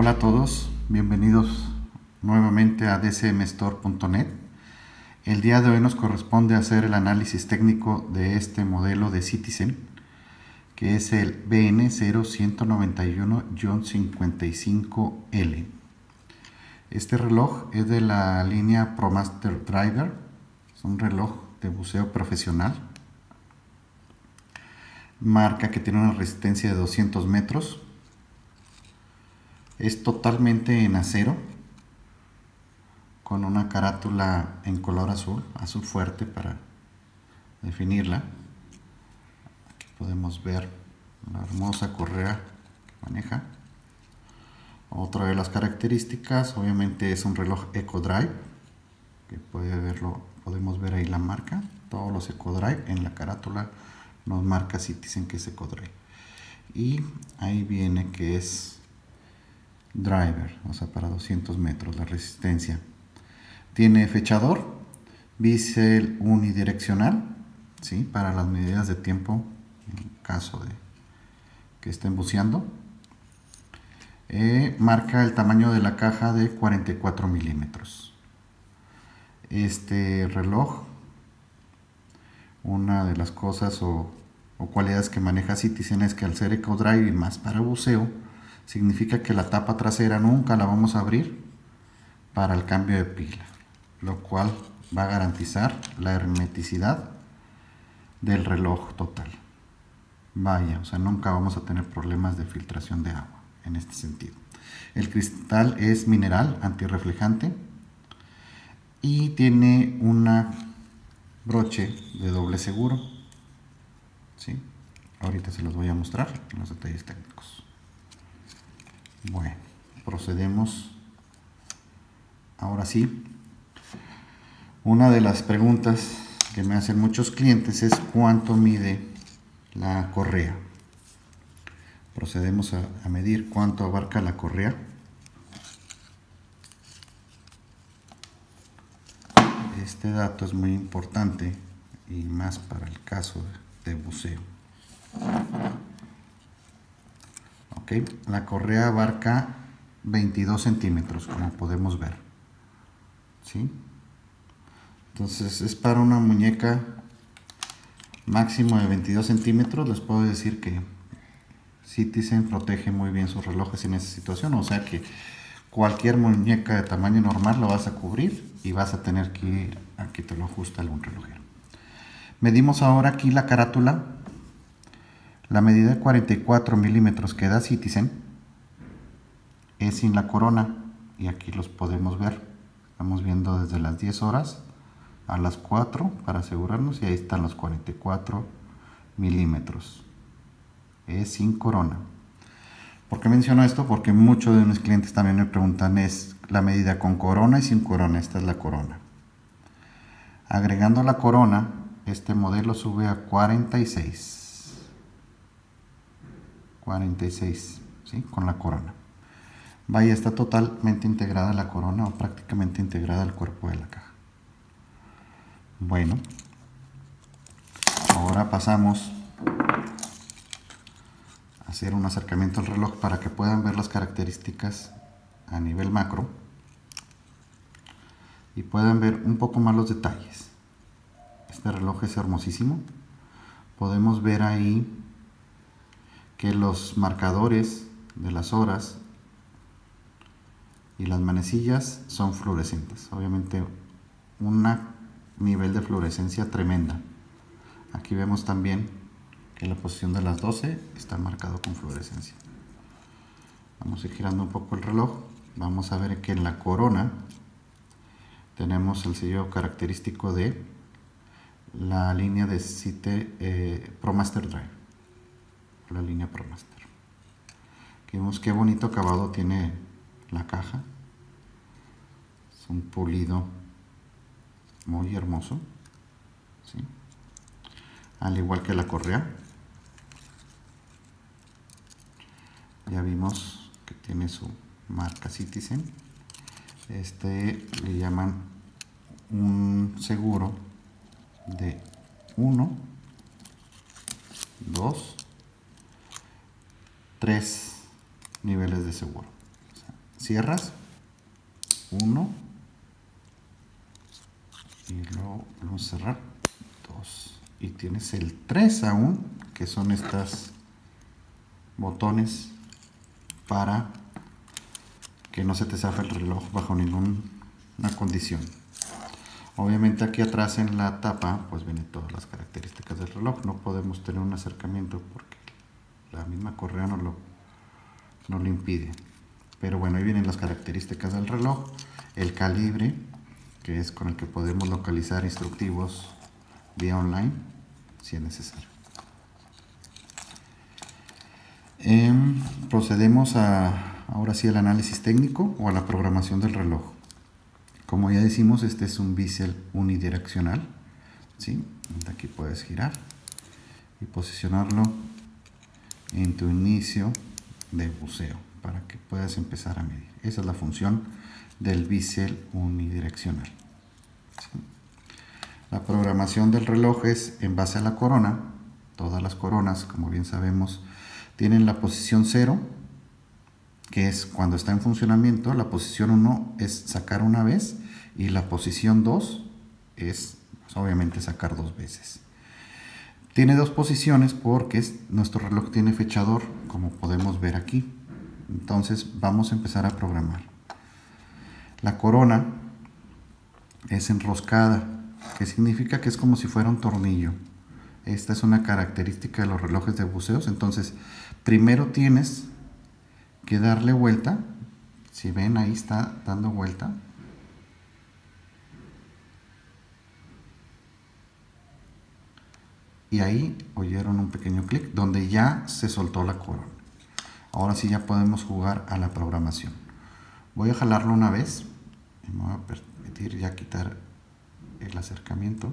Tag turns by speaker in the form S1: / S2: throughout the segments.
S1: Hola a todos, bienvenidos nuevamente a dcmstore.net. El día de hoy nos corresponde hacer el análisis técnico de este modelo de Citizen, que es el BN0191-55L. Este reloj es de la línea ProMaster Driver, es un reloj de buceo profesional, marca que tiene una resistencia de 200 metros. Es totalmente en acero, con una carátula en color azul, azul fuerte para definirla. Aquí podemos ver la hermosa correa que maneja. Otra de las características, obviamente, es un reloj EcoDrive, que podemos ver ahí la marca. Todos los EcoDrive en la carátula nos marca Citizen que es EcoDrive. Y ahí viene que es driver, o sea, para 200 metros la resistencia. Tiene fechador, bisel unidireccional, ¿sí? Para las medidas de tiempo en caso de que estén buceando. Marca el tamaño de la caja de 44 milímetros. Este reloj, una de las cosas o cualidades que maneja Citizen es que al ser EcoDrive y más para buceo, significa que la tapa trasera nunca la vamos a abrir para el cambio de pila, lo cual va a garantizar la hermeticidad del reloj total. Vaya, o sea, nunca vamos a tener problemas de filtración de agua en este sentido. El cristal es mineral antirreflejante y tiene una broche de doble seguro, ¿sí? Ahorita se los voy a mostrar en los detalles técnicos. Bueno, procedemos. Ahora sí, una de las preguntas que me hacen muchos clientes es cuánto mide la correa. Procedemos a medir cuánto abarca la correa. Este dato es muy importante y más para el caso de buceo. Okay. La correa abarca 22 centímetros, como podemos ver, ¿sí? Entonces es para una muñeca máximo de 22 centímetros. Les puedo decir que Citizen protege muy bien sus relojes en esa situación, o sea que cualquier muñeca de tamaño normal lo vas a cubrir y vas a tener que ir a que te lo ajuste algún relojero. Medimos ahora aquí la carátula. La medida de 44 milímetros que da Citizen es sin la corona y aquí los podemos ver. Estamos viendo desde las 10 horas a las 4 para asegurarnos y ahí están los 44 milímetros. Es sin corona. ¿Por qué menciono esto? Porque muchos de mis clientes también me preguntan es la medida con corona y sin corona. Esta es la corona. Agregando la corona, este modelo sube a 46, ¿sí? Con la corona. Vaya, está totalmente integrada la corona o prácticamente integrada al cuerpo de la caja. Bueno, ahora pasamos a hacer un acercamiento al reloj para que puedan ver las características a nivel macro y puedan ver un poco más los detalles. Este reloj es hermosísimo. Podemos ver ahí que los marcadores de las horas y las manecillas son fluorescentes, obviamente un nivel de fluorescencia tremenda. Aquí vemos también que la posición de las 12 está marcado con fluorescencia. Vamos a ir girando un poco el reloj. Vamos a ver que en la corona tenemos el sello característico de la línea de ProMaster Drive, la línea ProMaster. Aquí vemos qué bonito acabado tiene la caja. Es un pulido muy hermoso, ¿sí? Al igual que la correa. Ya vimos que tiene su marca Citizen. Le llaman un seguro de 1, 2, 3 niveles de seguro. O sea, cierras 1 y luego vamos a cerrar 2 y tienes el 3 aún, que son estas botones para que no se te zafe el reloj bajo ninguna condición. Obviamente aquí atrás en la tapa pues vienen todas las características del reloj. No podemos tener un acercamiento porque la misma correa no lo impide. Pero bueno, ahí vienen las características del reloj, el calibre, que es con el que podemos localizar instructivos vía online si es necesario. Procedemos ahora sí al análisis técnico o a la programación del reloj. Como ya decimos, este es un bisel unidireccional, ¿sí? Aquí puedes girar y posicionarlo en tu inicio de buceo para que puedas empezar a medir. Esa es la función del bisel unidireccional, ¿sí? La programación del reloj es en base a la corona. Todas las coronas, como bien sabemos, tienen la posición 0, que es cuando está en funcionamiento. La posición 1 es sacar una vez y la posición 2 es pues, obviamente sacar 2 veces. Tiene 2 posiciones porque nuestro reloj tiene fechador, como podemos ver aquí. Entonces vamos a empezar a programar. La corona es enroscada, que significa que es como si fuera un tornillo. Esta es una característica de los relojes de buceos. Entonces primero tienes que darle vuelta. Si ven, ahí está dando vuelta. Y ahí oyeron un pequeño clic donde ya se soltó la corona. Ahora sí ya podemos jugar a la programación. Voy a jalarlo una vez y me voy a permitir ya quitar el acercamiento.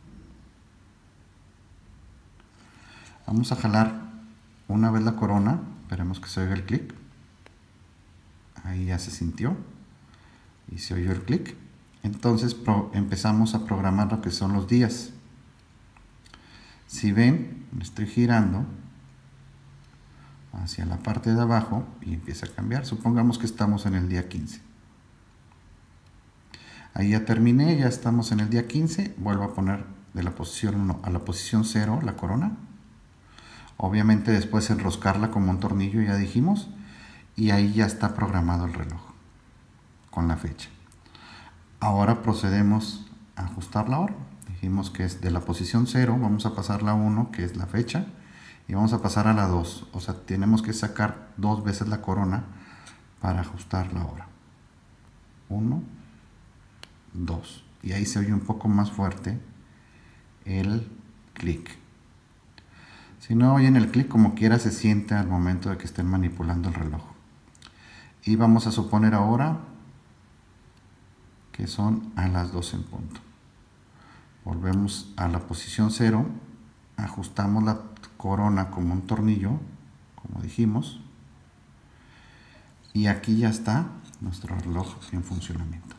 S1: Vamos a jalar una vez la corona. Esperemos que se oiga el clic. Ahí ya se sintió y se oyó el clic. Entonces empezamos a programar lo que son los días. Si ven, me estoy girando hacia la parte de abajo y empieza a cambiar. Supongamos que estamos en el día 15. Ahí ya terminé, ya estamos en el día 15. Vuelvo a poner de la posición 1 a la posición 0 la corona. Obviamente después enroscarla como un tornillo, ya dijimos. Y ahí ya está programado el reloj con la fecha. Ahora procedemos a ajustar la hora. Dijimos que es de la posición 0, vamos a pasar la 1, que es la fecha, y vamos a pasar a la 2. O sea, tenemos que sacar 2 veces la corona para ajustar la hora. 1, 2. Y ahí se oye un poco más fuerte el clic. Si no oyen el clic, como quiera se siente al momento de que estén manipulando el reloj. Y vamos a suponer ahora que son a las 2 en punto. Volvemos a la posición 0, ajustamos la corona como un tornillo, como dijimos, y aquí ya está nuestro reloj en funcionamiento.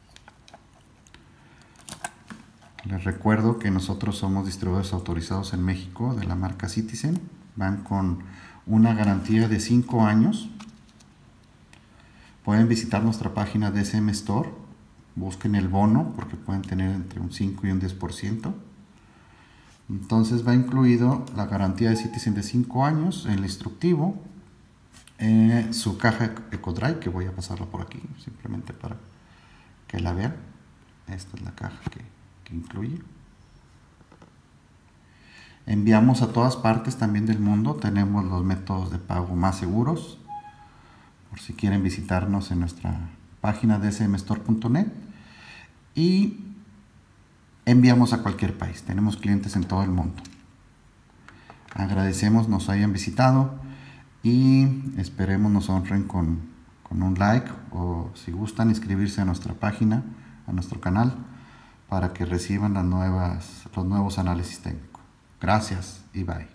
S1: Les recuerdo que nosotros somos distribuidores autorizados en México de la marca Citizen. Van con una garantía de 5 años. Pueden visitar nuestra página DSM Store. Busquen el bono porque pueden tener entre un 5 y un 10%. Entonces va incluido la garantía de Citizen de 5 años, el instructivo, su caja EcoDrive, que voy a pasarla por aquí simplemente para que la vean. Esta es la caja que incluye. Enviamos a todas partes también del mundo. Tenemos los métodos de pago más seguros, por si quieren visitarnos en nuestra página dsmstore.net, y enviamos a cualquier país. Tenemos clientes en todo el mundo. Agradecemos nos hayan visitado y esperemos nos honren con un like, o si gustan inscribirse a nuestra página, a nuestro canal, para que reciban los nuevos análisis técnicos. Gracias y bye.